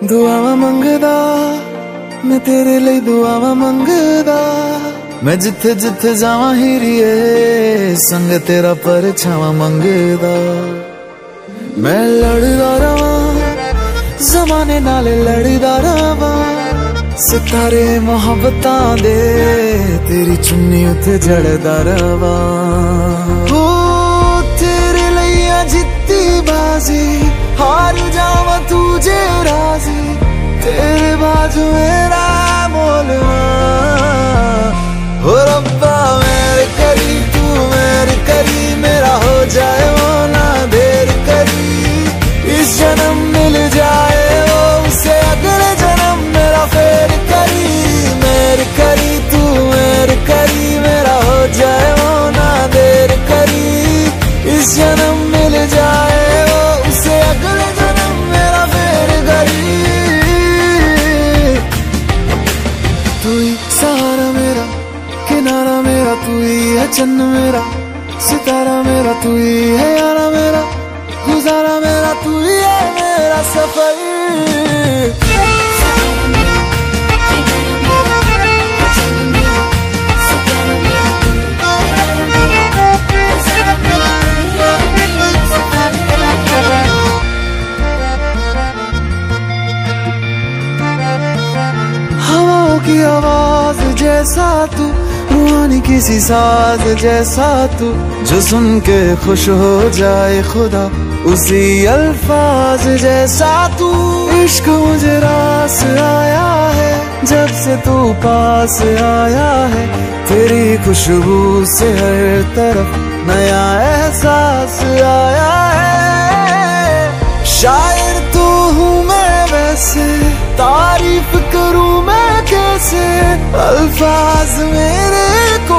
दुआवा मंगदा मैं तेरे लिए दुआवा मंगदा मैं जिथे जिथे जावां हीरिए संग तेरा परछावां मंगदा मैं लड़दा रवां जमाने नाल लड़दा रवां सितारे मोहब्बतां दे तेरी चुन्नी उते जड़दा रवां ओ तेरे लिए जित्ती बाजी हार जावां तू जे राजी तेरे बाजू मेरा मोलवा हो रब्बा मेरे करी तू मेरे करी मेरा हो जाए वो ना देर करी इस जन्म मिल जाए वो उसे अगले जन्म मेरा फेर करी मेरे करी तू मेरे करी मेरा हो जाए वो ना देर करी इस जन्म मिल जाए वो उसे अगले जन्म मेरा फेर करी तू ही सहारा मेरा किनारा मेरा तू ही है चन्न मेरा सितारा मेरा तू ही है यारा मेरा गुजारा मेरा तू ही है मेरा सफर हवाओं की आवाज जैसा तू रूहानी किसी साज जैसा तू जो सुन के खुश हो जाए खुदा उसी अल्फाज जैसा तू इश्क मुझे रास आया है जब से तू पास आया है तेरी खुशबू से हर तरफ नया एहसास आया है शायर तो हूँ मैं वैसे तारीफ करूँ मैं कैसे अल्फाज मेरे को